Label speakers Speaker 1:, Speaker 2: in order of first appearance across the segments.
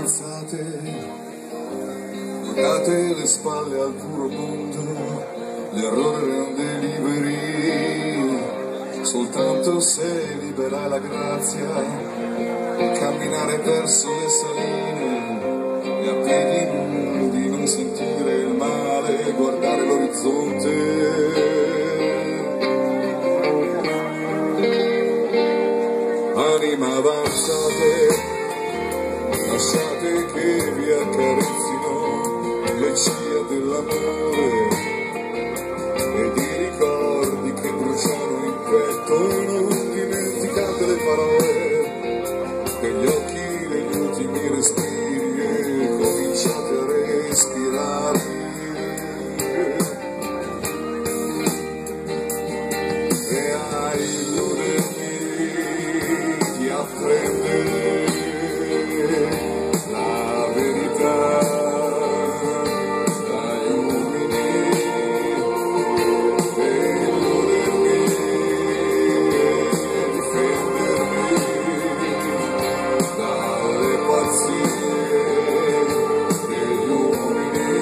Speaker 1: avanzate, date le spalle al puro mondo, l'errore rende liberi, soltanto se liberai la grazia, camminare verso le saline, e a piedi nudi non sentire il male, guardare l'orizzonte. Anima avanzate, lasciate che vi accarezzino le ciglia dell'amore ed i ricordi che bruciano in petto. Non dimenticate le parole degli occhi degli ultimi respiri e cominciate a respirare. E a illudermi di apprendere la verità dagli uomini, e illudermi e difendermi dalle pazzie degli uomini.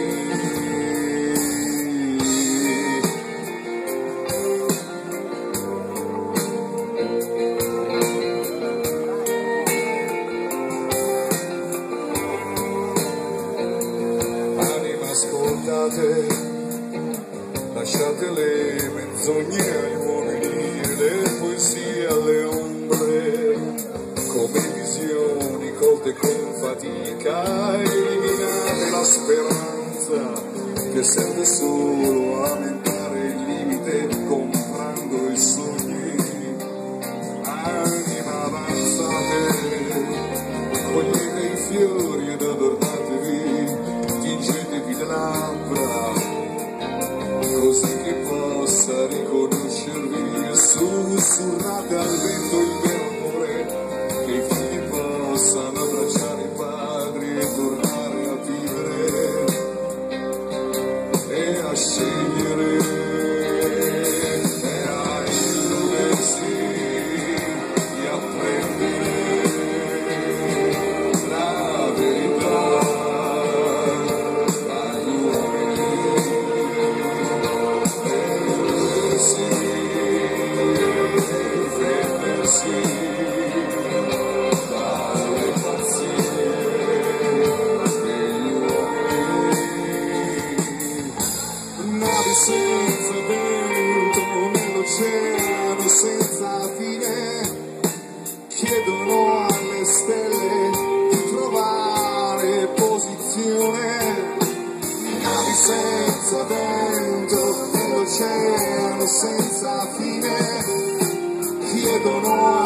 Speaker 1: Ascoltate, lasciate le menzogne agli uomini e le poesie alle ombre, come visioni colte con fatica, eliminate la speranza che serve solo a aumentare il limite comprando i sogni. Anima avanzate, cogliete i fiori ed adornatevi, tingetevi le labbra, così che possa riconoscervi, e sussurrate al vento il vero amore, che i figli possano abbracciare i padri e tornare a vivere e a scegliere e a illudersi di apprendere la verità. Senza vento nell'oceano senza fine, chiedono alle stelle di trovare posizione. Navi senza vento nell'oceano senza fine, chiedono